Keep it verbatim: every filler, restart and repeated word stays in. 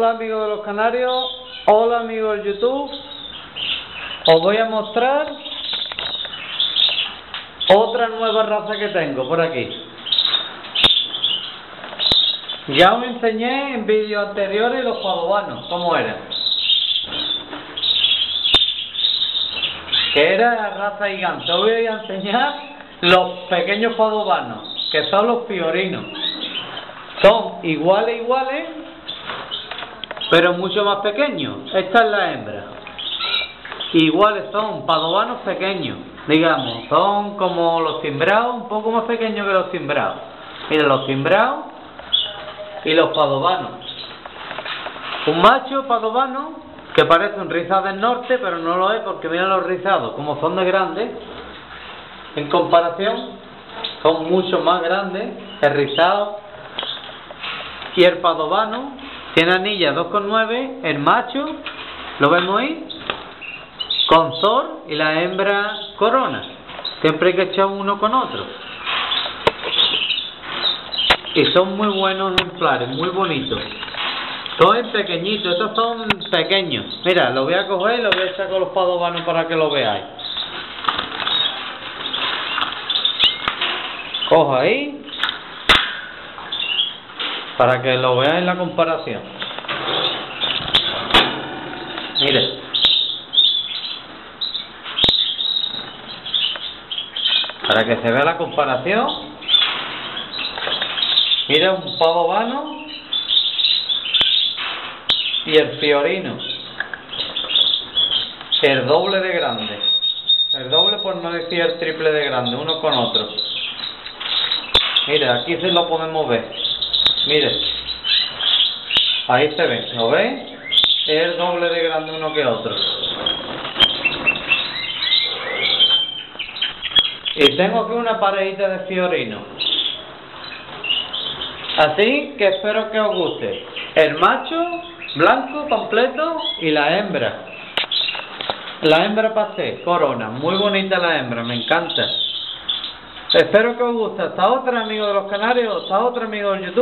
Hola amigos de los canarios, hola amigos del YouTube. Os voy a mostrar otra nueva raza que tengo por aquí. Ya os enseñé en vídeos anteriores los padovanos, cómo eran. Que era la raza gigante. Os voy a enseñar los pequeños padovanos, que son los fiorinos. Son iguales, iguales, pero mucho más pequeños. Esta es la hembra. Iguales son padovanos pequeños, digamos, son como los cimbrados, un poco más pequeños que los cimbrados. Miren, los cimbrados y los padovanos. Un macho padovano que parece un rizado del norte, pero no lo es porque miren los rizados, como son de grandes, en comparación, son mucho más grandes. El rizado y el padovano tiene anilla dos coma nueve, el macho, lo vemos ahí, con zor, y la hembra corona. Siempre hay que echar uno con otro. Y son muy buenos ejemplares, muy bonitos. Son pequeñitos, estos son pequeños. Mira, lo voy a coger y lo voy a echar con los padovanos para que lo veáis. Cojo ahí para que lo veáis en la comparación. Mire, para que se vea la comparación. Mira, un padovano y el fiorino, el doble de grande, el doble por no decir el triple de grande, uno con otro. Mira, aquí se lo podemos ver. Mire, ahí se ve, ¿lo veis? Es el doble de grande uno que otro. Y tengo aquí una parejita de fiorino. Así que espero que os guste. El macho blanco completo y la hembra. La hembra pasé, corona. Muy bonita la hembra, me encanta. Espero que os guste. Hasta otra, amigos de los canarios. Hasta otra, amigos del YouTube.